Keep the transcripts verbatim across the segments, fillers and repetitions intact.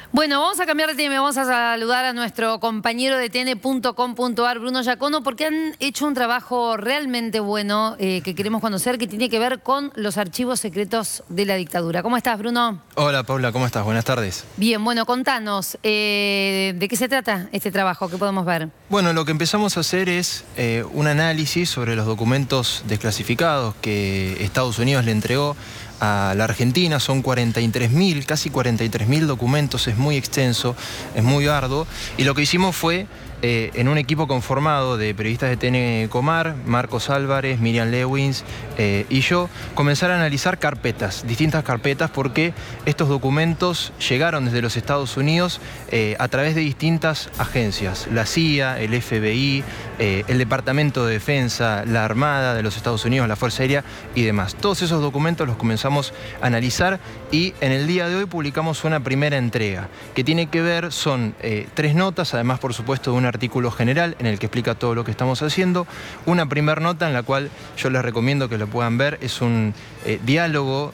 Bueno, vamos a cambiar de tema, vamos a saludar a nuestro compañero de T N punto com punto ar, Bruno Giacono, porque han hecho un trabajo realmente bueno eh, que queremos conocer, que tiene que ver con los archivos secretos de la dictadura. ¿Cómo estás, Bruno? Hola, Paula, ¿cómo estás? Buenas tardes. Bien, bueno, contanos, eh, ¿de qué se trata este trabajo? ¿Qué podemos ver? Bueno, lo que empezamos a hacer es eh, un análisis sobre los documentos desclasificados que Estados Unidos le entregó a la Argentina. Son cuarenta y tres mil, casi cuarenta y tres mil documentos, es muy extenso, es muy arduo. Y lo que hicimos fue, eh, en un equipo conformado de periodistas de T N Comar, Marcos Álvarez, Miriam Lewins eh, y yo, comenzar a analizar carpetas, distintas carpetas, porque estos documentos llegaron desde los Estados Unidos eh, a través de distintas agencias, la C I A, el F B I, eh, el Departamento de Defensa, la Armada de los Estados Unidos, la Fuerza Aérea y demás. Todos esos documentos los comenzamos a analizar y en el día de hoy publicamos una primera entrega que tiene que ver, son eh, tres notas, además por supuesto de un artículo general en el que explica todo lo que estamos haciendo. Una primera nota en la cual yo les recomiendo que lo puedan ver, es un eh, diálogo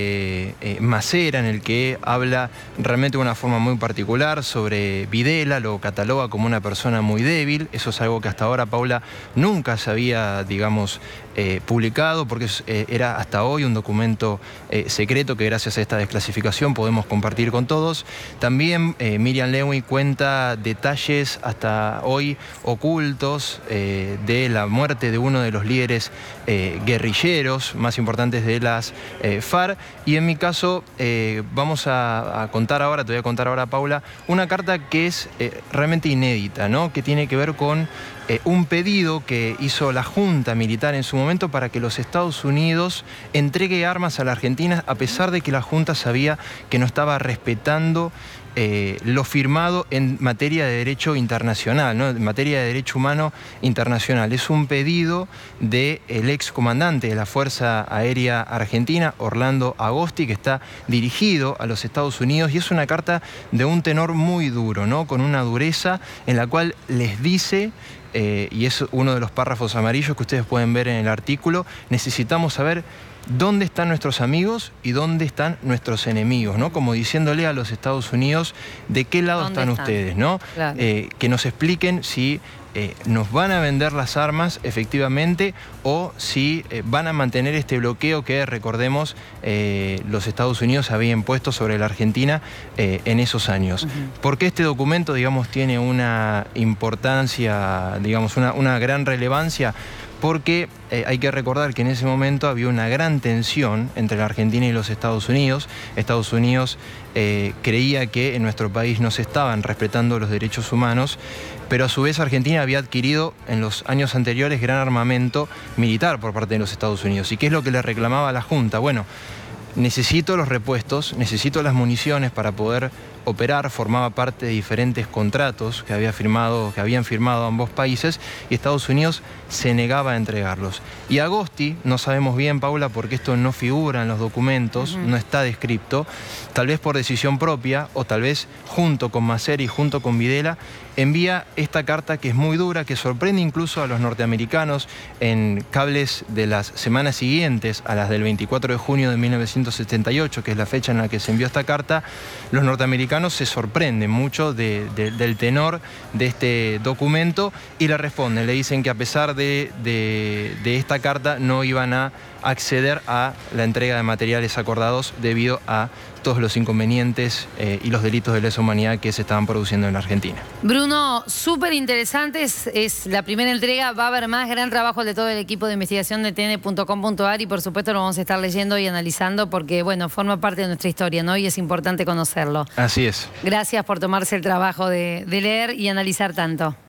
de eh, Macera en el que habla realmente de una forma muy particular sobre Videla, lo cataloga como una persona muy débil. Eso es algo que hasta ahora, Paula, nunca se había, digamos, eh, publicado, porque eh, era hasta hoy un documento eh, secreto que gracias a esta desclasificación podemos compartir con todos. También eh, Miriam Lewin cuenta detalles hasta hoy ocultos eh, de la muerte de uno de los líderes eh, guerrilleros más importantes de las eh, FARC. Y en mi caso eh, vamos a, a contar ahora, te voy a contar ahora, Paula, una carta que es eh, realmente inédita, ¿no? Que tiene que ver con Eh, un pedido que hizo la Junta Militar en su momento para que los Estados Unidos entregue armas a la Argentina, a pesar de que la Junta sabía que no estaba respetando eh, lo firmado en materia de derecho internacional, ¿no? En materia de derecho humano internacional. Es un pedido del ex comandante de la Fuerza Aérea Argentina, Orlando Agosti, que está dirigido a los Estados Unidos, y es una carta de un tenor muy duro, ¿no? Con una dureza en la cual les dice, Eh, y es uno de los párrafos amarillos que ustedes pueden ver en el artículo: necesitamos saber dónde están nuestros amigos y dónde están nuestros enemigos, ¿no? Como diciéndole a los Estados Unidos de qué lado están, están ustedes, ¿no? Claro. Eh, que nos expliquen si eh, nos van a vender las armas efectivamente o si eh, van a mantener este bloqueo que, recordemos, eh, los Estados Unidos habían impuesto sobre la Argentina eh, en esos años. Uh-huh. Porque este documento, digamos, tiene una importancia, digamos, una, una gran relevancia, porque eh, hay que recordar que en ese momento había una gran tensión entre la Argentina y los Estados Unidos. Estados Unidos eh, creía que en nuestro país no se estaban respetando los derechos humanos, pero a su vez Argentina había adquirido en los años anteriores gran armamento militar por parte de los Estados Unidos. ¿Y qué es lo que le reclamaba a la Junta? Bueno, necesito los repuestos, necesito las municiones para poder operar. Formaba parte de diferentes contratos que, había firmado, que habían firmado ambos países, y Estados Unidos se negaba a entregarlos. Y Agosti, no sabemos bien, Paula, porque esto no figura en los documentos, uh-huh. no está descrito, tal vez por decisión propia o tal vez junto con Macera y junto con Videla, envía esta carta que es muy dura, que sorprende incluso a los norteamericanos. En cables de las semanas siguientes a las del veinticuatro de junio de mil novecientos setenta y ocho, que es la fecha en la que se envió esta carta, los norteamericanos se sorprenden mucho de, de, del tenor de este documento y le responden, le dicen que a pesar de, de, de esta carta no iban a acceder a la entrega de materiales acordados debido a todos los inconvenientes eh, y los delitos de lesa humanidad que se estaban produciendo en la Argentina. Bruno, súper interesante, es, es la primera entrega, va a haber más, gran trabajo de todo el equipo de investigación de T N punto com punto ar y por supuesto lo vamos a estar leyendo y analizando porque, bueno, forma parte de nuestra historia, ¿no? Y es importante conocerlo. Así es. Gracias por tomarse el trabajo de, de leer y analizar tanto.